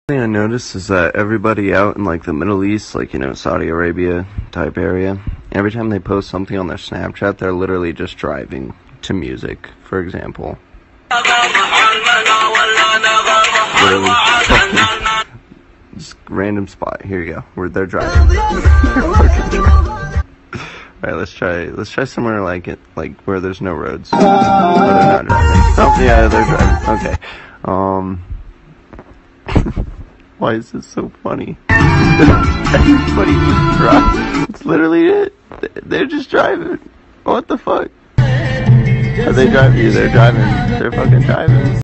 Thing I noticed is that everybody out in like the Middle East, like, you know, Saudi Arabia type area, every time they post something on their Snapchat, they're literally just driving to music, for example. Literally, just random spot. Here you go. Where they're driving. Alright, let's try somewhere like it, like where there's no roads. Oh, they're not driving. Oh, yeah, they're driving. Okay. Why is this so funny? Everybody just drives. It's literally it. They're just driving. What the fuck? Are they driving? They're driving. They're fucking driving.